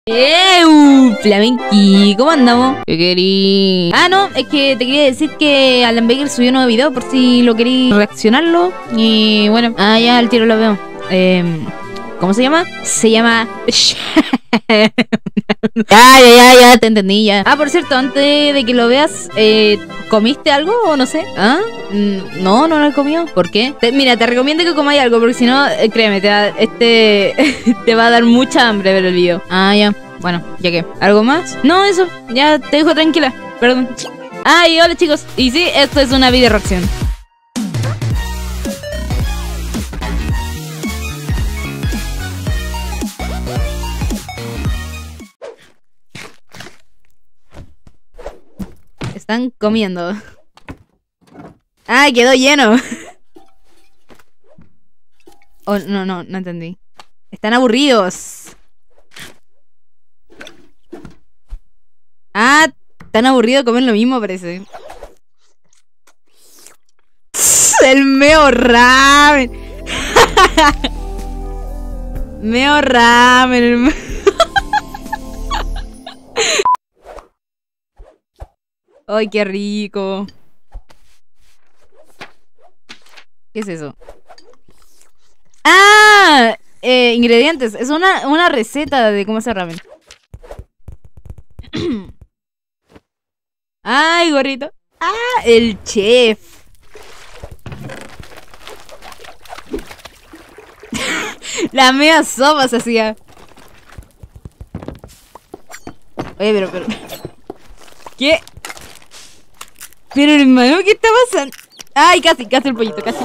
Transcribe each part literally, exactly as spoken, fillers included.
¡Ew! Flamenqui, ¿cómo andamos? ¿Qué querí? Ah, no, es que te quería decir que Alan Baker subió un nuevo video por si lo querí reaccionarlo. Y bueno, ah, ya al tiro lo veo. Eh, ¿Cómo se llama? Se llama... ya, ya, ya, ya, te entendí ya. Ah, por cierto, antes de que lo veas, eh, ¿comiste algo o no sé? ¿Ah? No, no lo he comido. ¿Por qué? Te, mira, te recomiendo que comáis algo, porque si no, eh, créeme, te va, este te va a dar mucha hambre ver el video. Ah, ya. Bueno, ya que. ¿Algo más? No, eso. Ya te dejo tranquila. Perdón. Ah, y hola chicos. Y sí, esto es una video reacción. Están comiendo. Ah, quedó lleno. Oh, no, no, no entendí. Están aburridos. Ah, tan aburrido comer lo mismo, parece. El meo ramen. Meo ramen. El meo... ¡Ay, qué rico! ¿Qué es eso? ¡Ah! Eh, ingredientes. Es una, una receta de cómo hacer ramen. ¡Ay, gorrito! ¡Ah! El chef. La media sopa se hacía. Oye, pero, pero... ¿Qué? Pero hermano, ¿qué está pasando? Ay, casi, casi el pollito, casi.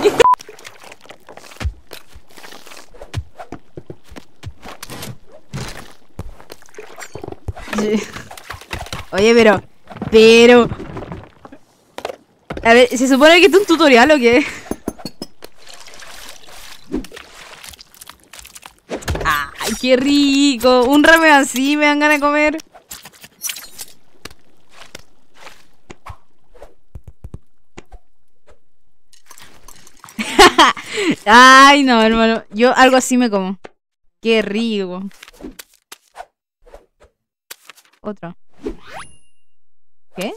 Oye, pero... Pero... A ver, ¿se supone que esto es un tutorial o qué? Ay, qué rico. Un ramen así me dan ganas de comer. Ay, no, hermano. Yo algo así me como. Qué rico. Otro. ¿Qué?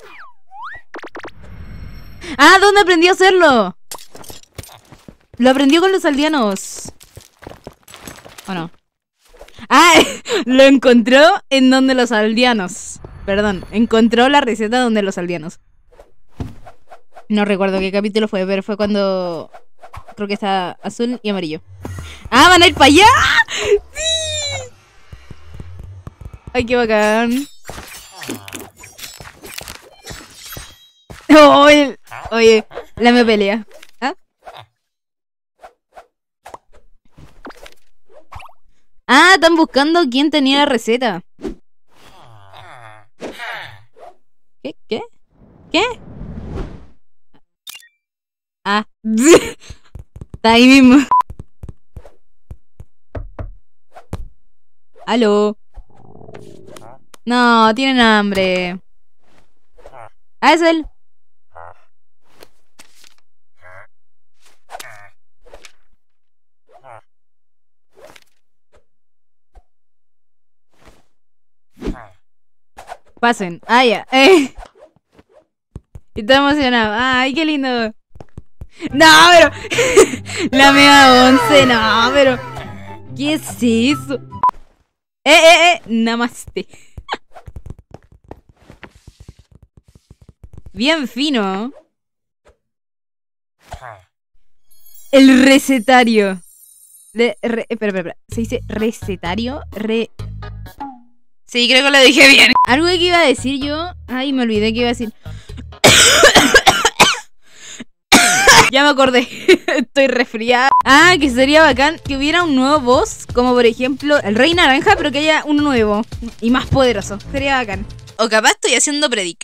Ah, ¿dónde aprendió a hacerlo? Lo aprendió con los aldeanos. ¿O no? Ah, lo encontró en donde los aldeanos. Perdón, encontró la receta donde los aldeanos. No recuerdo qué capítulo fue, pero fue cuando... Creo que está azul y amarillo. ¡Ah, van a ir para allá! ¡Sí! ¡Ay, qué bacán! Oye, oye, la me pelea. ¿Ah? Ah, están buscando quién tenía la receta. ¿Qué? ¿Qué? ¿Qué? Ah. Está ahí mismo. ¿Aló? No, tienen hambre. Ah, es él. Pasen. Ah, ya. Eh. Está emocionado. Ay, qué lindo. No, pero... La media once, no, pero... ¿Qué es eso? Eh, eh, eh, namaste. Bien fino. El recetario. De, re, espera, espera, espera. ¿Se dice recetario? Re... Sí, creo que lo dije bien. Algo que iba a decir yo... Ay, me olvidé que iba a decir... Ya me acordé. Estoy resfriada. Ah, que sería bacán que hubiera un nuevo boss, como por ejemplo el Rey Naranja, pero que haya uno nuevo y más poderoso. Sería bacán. O capaz estoy haciendo predic.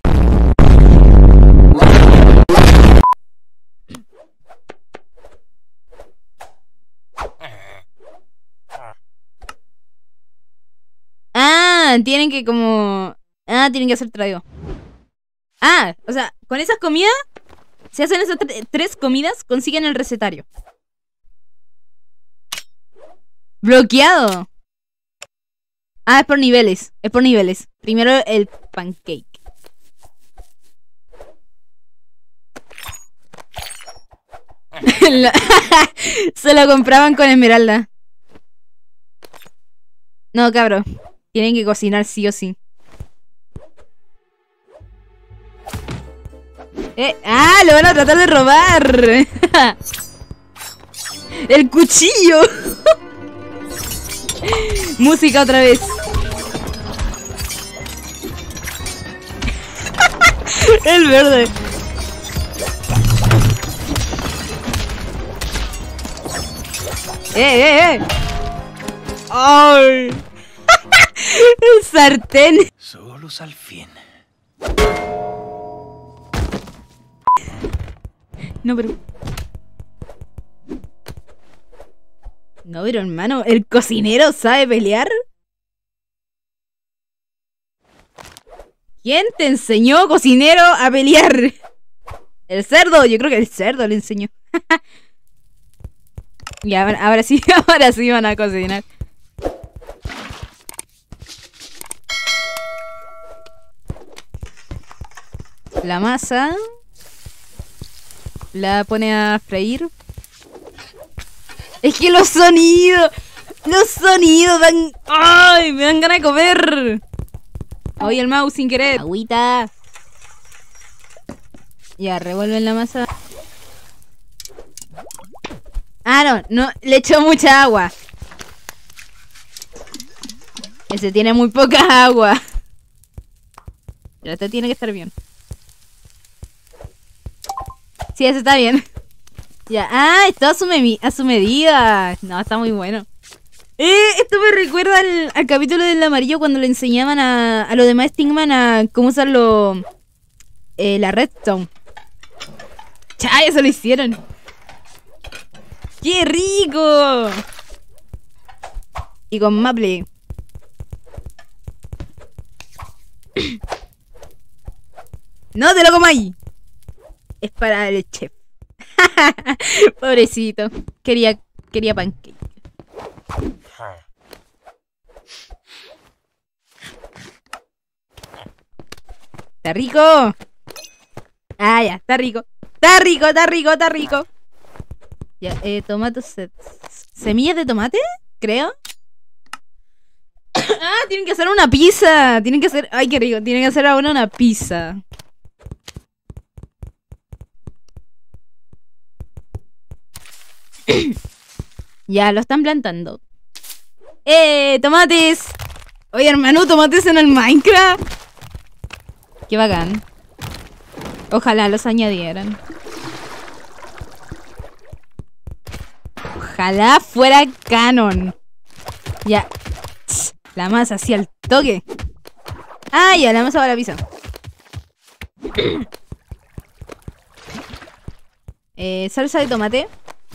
Ah, tienen que como... Ah, tienen que hacer traído. Ah, o sea, con esas comidas... Si hacen esas tres comidas, consiguen el recetario. Bloqueado. Ah, es por niveles. Es por niveles. Primero el pancake. Se lo compraban con esmeralda. No, cabro. Tienen que cocinar sí o sí. Eh, ¡Ah! ¡Lo van a tratar de robar! ¡El cuchillo! Música otra vez. El verde. ¡Eh, eh, eh! ¡Ay! El sartén. Solos al fin. No, pero... No, pero hermano, ¿el cocinero sabe pelear? ¿Quién te enseñó, cocinero, a pelear? ¿El cerdo? Yo creo que el cerdo le enseñó. Ya, ahora, ahora sí, ahora sí van a cocinar. La masa la pone a freír. Es que los sonidos, los sonidos dan... ¡Ay! Me dan ganas de comer. Oye, el mouse sin querer. Agüita. Ya, revuelven la masa. Ah, no, no, le echó mucha agua. Ese tiene muy poca agua. Pero este tiene que estar bien. Sí, ese está bien. Ya, ah, está a su, a su medida. No, está muy bueno. Eh, esto me recuerda al, al capítulo del amarillo cuando le enseñaban a, a los demás Stingman a cómo usarlo. Eh, la redstone. Chay, eso lo hicieron. ¡Qué rico! Y con maple. No te lo comáis. Es para el chef. Pobrecito. Quería, quería pancake. ¿Está rico? Ah, ya, está rico. Está rico, está rico, está rico. Ya, eh, tomates. Se ¿Semillas de tomate? Creo. Ah, tienen que hacer una pizza. Tienen que hacer... Ay, qué rico. Tienen que hacer ahora una pizza. Ya, lo están plantando. ¡Eh! ¡Tomates! Oye, hermano, tomates en el Minecraft. Qué bacán. Ojalá los añadieran. Ojalá fuera canon. Ya. La masa así al toque. Ah, ya, la masa va a la pizza. eh, salsa de tomate.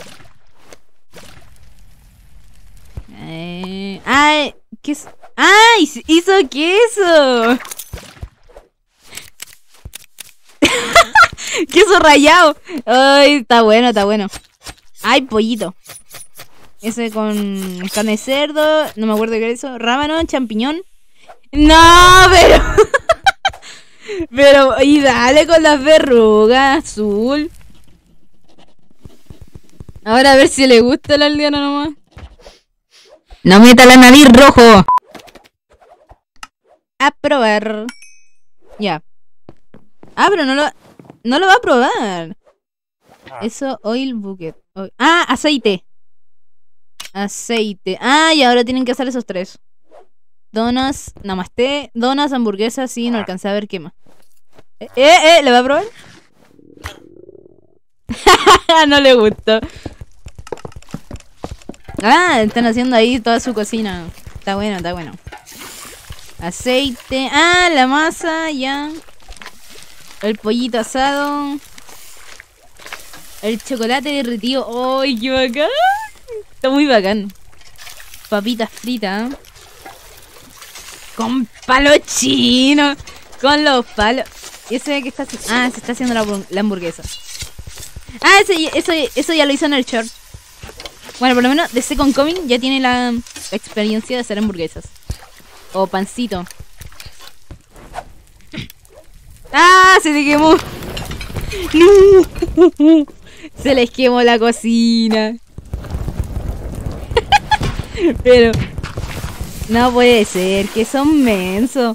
Eh, ah, ¿qué es? ¡Ah! ¡Hizo queso! ¡Queso rallado! ¡Ay! Está bueno, está bueno. ¡Ay, pollito! Ese con carne de cerdo. No me acuerdo qué era eso. Rábano, champiñón. ¡No! Pero... pero... Y dale con las verrugas azul. Ahora a ver si le gusta la aldeana nomás. ¡No meta la nariz rojo! A probar. Ya. Ah, pero no lo... No lo va a probar. Eso, oil bucket. Oil. Ah, aceite. Aceite. Ah, y ahora tienen que hacer esos tres. Donas, namaste. Donas, hamburguesas, sí, no alcancé a ver qué más. Eh, eh, eh ¿le va a probar? No le gustó. Ah, están haciendo ahí toda su cocina. Está bueno, está bueno. Aceite. Ah, la masa, ya. El pollito asado. El chocolate derretido. ¡Ay, qué bacán! Está muy bacán. Papitas fritas. Con palo chino. Con los palos. Ese que está haciendo. Ah, se está haciendo la, la hamburguesa. Ah, ese, eso, eso ya lo hizo en el short. Bueno, por lo menos de Second Coming ya tiene la experiencia de hacer hamburguesas. O pancito. ¡Ah! Se te quemó. ¡No! Se les quemó la cocina. Pero no puede ser, que son mensos.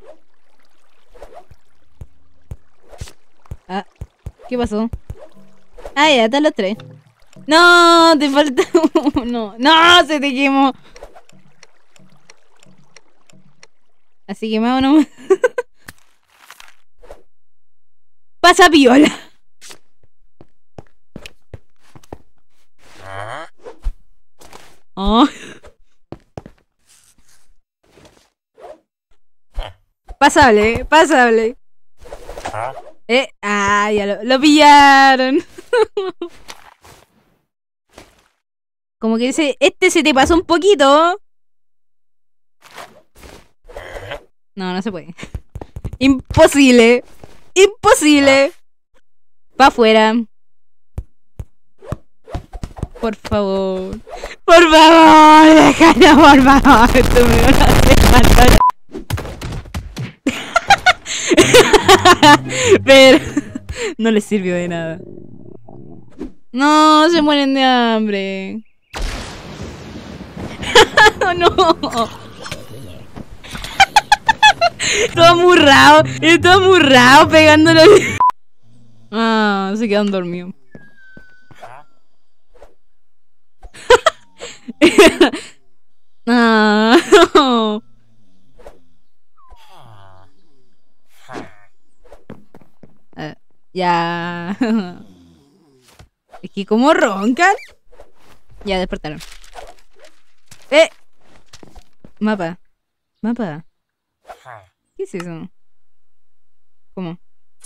Ah, ¿qué pasó? Ah, ya, están los tres. No, te falta uno. No, se te quemó. Así que vámonos. Pasa piola. Oh. Pasable, pasable. Eh, ah, ya lo, lo pillaron. Como que dice, este se te pasó un poquito. No, no se puede. Imposible. Imposible. Pa' afuera. Por favor. Por favor, déjalo, por favor. Tú me vas a dejar. Pero no les sirvió de nada. No, se mueren de hambre. No. Todo amurrado. Todo amurrado pegándolo. Ah, se quedan dormidos. Ah. Uh, ya. Es que como roncan. Ya despertaron. Eh. Mapa. Mapa. ¿Qué es eso? ¿Cómo?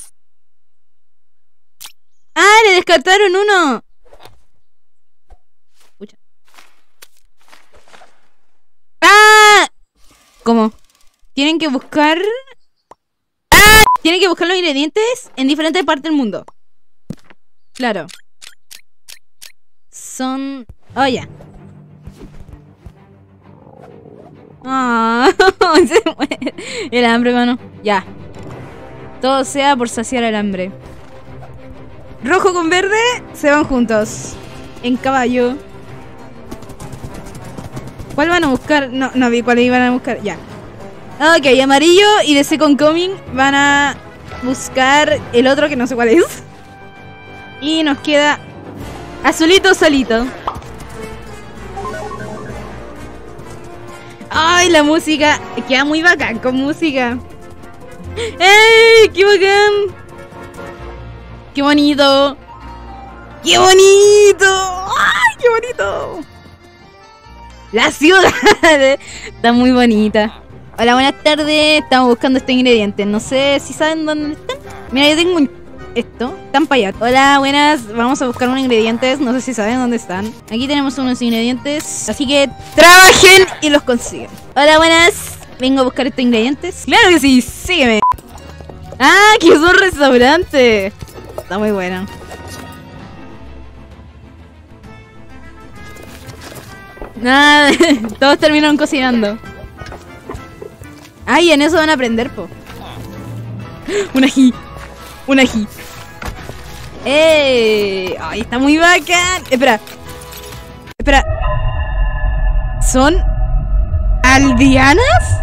¡Ah! ¡Le descartaron uno! Escucha. ¡Ah! ¿Cómo? Tienen que buscar... ¡Ah! Tienen que buscar los ingredientes en diferentes partes del mundo. Claro. Son... Oh, ya. Ah, se muere. El hambre, mano. Ya. Todo sea por saciar el hambre. Rojo con verde se van juntos. En caballo. ¿Cuál van a buscar? No, no vi cuál iban a buscar. Ya. Ok, amarillo y de Second Coming van a buscar el otro que no sé cuál es. Y nos queda azulito solito. Ay, la música queda muy bacán con música. ¡Ey! ¡Qué bacán! ¡Qué bonito! ¡Qué bonito! ¡Ay, qué bonito! La ciudad está muy bonita. Hola, buenas tardes. Estamos buscando este ingrediente. No sé si saben dónde están. Mira, yo tengo un... esto. Están para allá. Hola, buenas. Vamos a buscar unos ingredientes. No sé si saben dónde están. Aquí tenemos unos ingredientes. Así que trabajen y los consiguen. Hola, buenas. Vengo a buscar estos ingredientes. Claro que sí. Sígueme. Ah, que es un restaurante. Está muy bueno. Nada, todos terminaron cocinando. Ay, en eso van a aprender, po. Un ají. Un ají. ¡Eh! ¡Ay, está muy bacán! Espera. Espera. ¿Son aldeanas?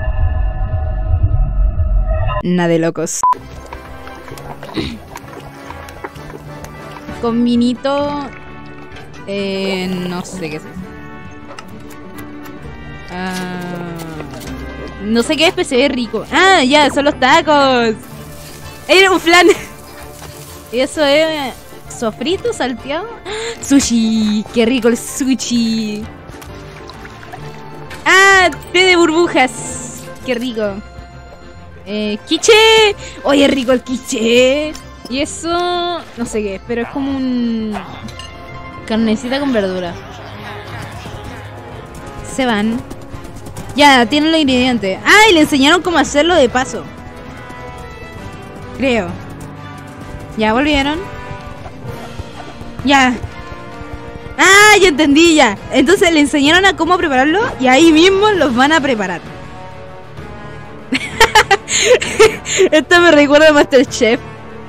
Nada de locos. Con vinito... Eh, no sé qué es eso. Ah, no sé qué es, pero se ve rico. Ah, ya, son los tacos. Era un flan. Eso es sofrito, salteado. Sushi, qué rico el sushi. Ah, té de burbujas. Qué rico. Eh, quiche. Oye, rico el quiche. Y eso, no sé qué, pero es como un... carnecita con verdura. Se van. Ya, tienen los ingredientes. Ah, y le enseñaron cómo hacerlo de paso. Creo. Ya, volvieron. Ya. Ah, ya entendí ya. Entonces le enseñaron a cómo prepararlo y ahí mismo los van a preparar. Esto me recuerda a MasterChef.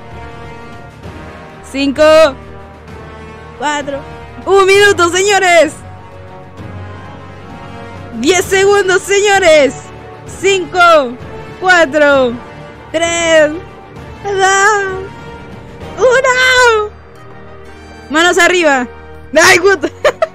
Cinco. Cuatro. Un minuto, señores. Diez segundos, señores. Cinco. Cuatro. Tres. Dos. Uno. Manos arriba. ¡Ay, puto!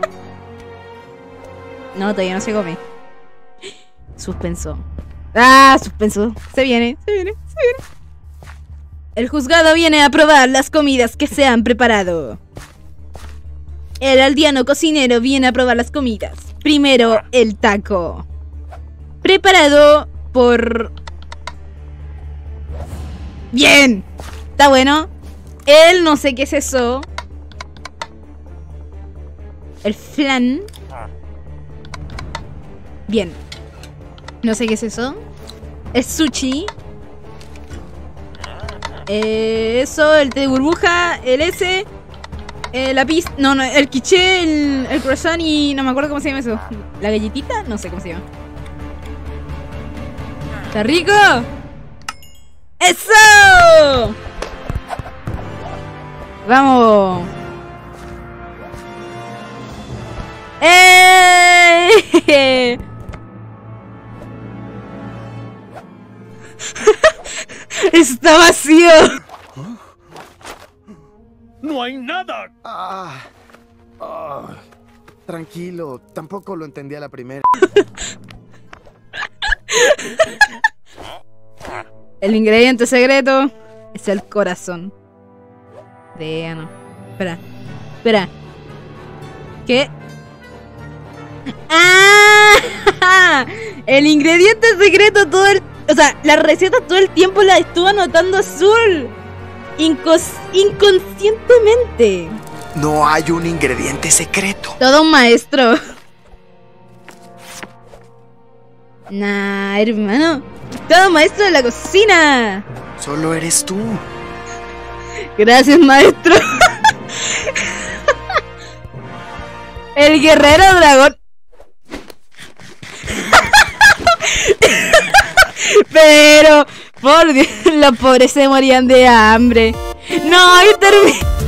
No, todavía no se come. Suspenso. Ah, suspenso. Se viene, se viene, se viene. El juzgado viene a probar las comidas que se han preparado. El aldeano cocinero viene a probar las comidas. Primero, el taco. Preparado por... Bien. Está bueno. Él no sé qué es eso. El flan. Bien. No sé qué es eso. Es sushi. Eh, eso, el té de burbuja, el S, eh, la pizza, no, no, el quiche, el, el croissant y no me acuerdo cómo se llama eso. ¿La galletita? No sé cómo se llama. ¿Está rico? ¡Eso! ¡Vamos! ¡Eh! ¡Está vacío! ¡No hay nada! Ah, ah, tranquilo, tampoco lo entendí a la primera. El ingrediente secreto es el corazón. De no. Espera. Espera. ¿Qué? ¡Ah! El ingrediente secreto todo el... O sea, la receta todo el tiempo la estuvo anotando Azul. Incos inconscientemente. No hay un ingrediente secreto. Todo un maestro. Nah, hermano. Todo un maestro de la cocina. Solo eres tú. Gracias, maestro. El guerrero dragón. Pero, por Dios, los pobres se morían de hambre. No, y terminé.